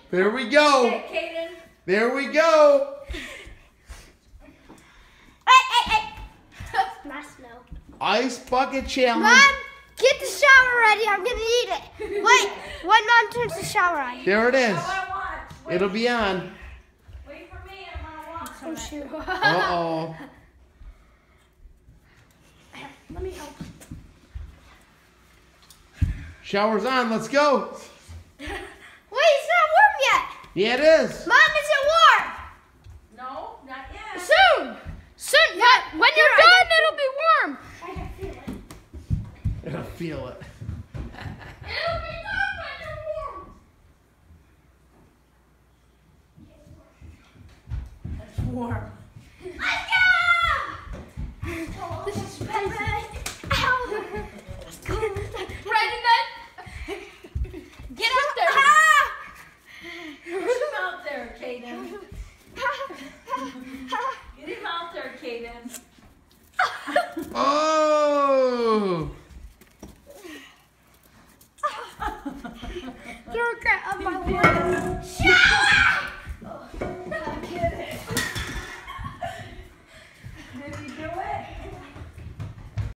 There we go. Okay, Kaden. There we go. Hey. My snow. Ice bucket challenge. Mom, get the shower ready. I'm gonna need it. Wait, when Mom turns the shower on. There it is. I want to watch. It'll be on. Wait for me. I want to watch. Oh shoot. Uh-oh. Let me help. Shower's on. Let's go. Wait, it's not warm yet. Yeah, it is. Mom, is it warm? No, not yet. Soon. When you're done, it'll be warm. I can feel it. I'll feel it. It'll be done when you're warm. It's warm. Let's go! This is crazy. Ow! Let's go. Ready, then? Get out there. Get him out there, Kaden. Get him out there, Kaden. Oh! Throw a crap up my wall. Shut